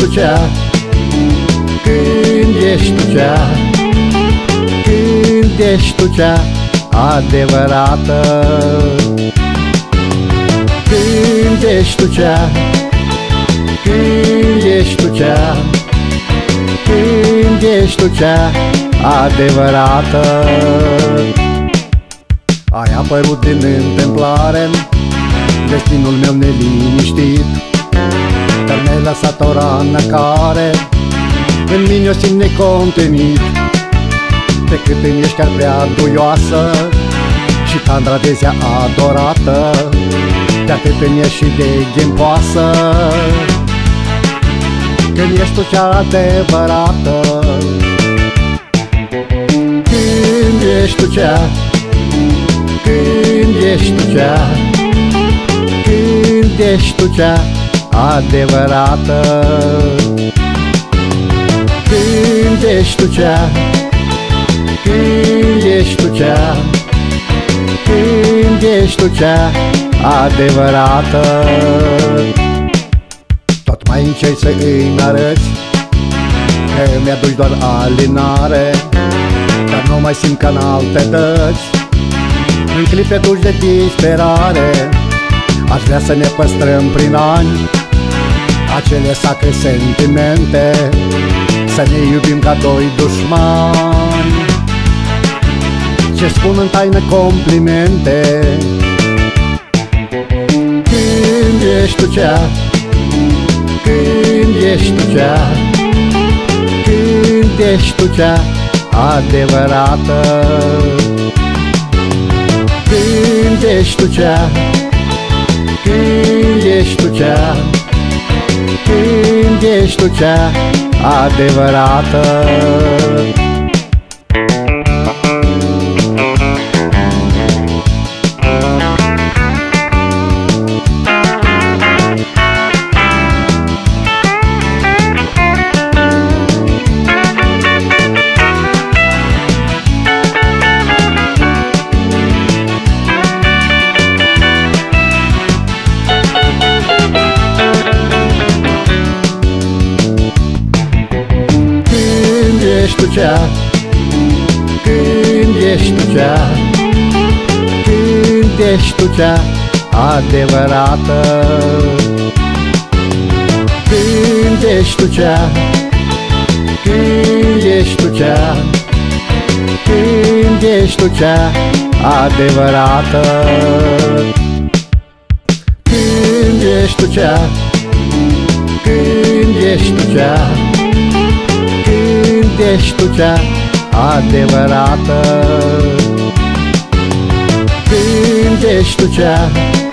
tu cea, când ești tu cea, când ești tu cea adevărată, când ești tu cea, când ești tu cea, când ești tu cea adevărată. Ai apărut din întâmplare, destinul meu neliniștit, dar mi-ai lăsat o rană care în mine o simt necontenit. Pe cât îmi ești chiar prea duioasă și tandra de zea adorată, de atât îmi ești și de ghimpoasă, când ești tu cea adevărată. Când ești tu cea, când ești tu cea, când ești tu cea adevărată, când ești tu cea, când ești tu cea, când ești tu cea adevărată. Tot mai încerci să îmi arăți că mi-aduci doar alinare, dar nu mai simt ca în alte dăți, în clipe dulci de disperare. Aș vrea să ne păstrăm prin ani acele sacre sentimente, să ne iubim ca doi dușmani ce spun în taină complimente. Când ești tu cea, când ești tu cea, când ești tu cea adevărată, când ești tu cea, când ești tu cea, când ești tu cea adevărată. Când ești tu cea, când ești tu cea, când ești tu cea adevărată, când ești tu cea, când ești tu cea, când ești tu cea adevărată, când ești tu cea, când ești tu cea, când ești tu cea adevărată, când ești tu cea,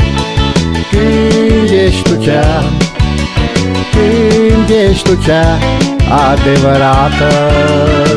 când ești tu cea, când ești tu cea adevărată.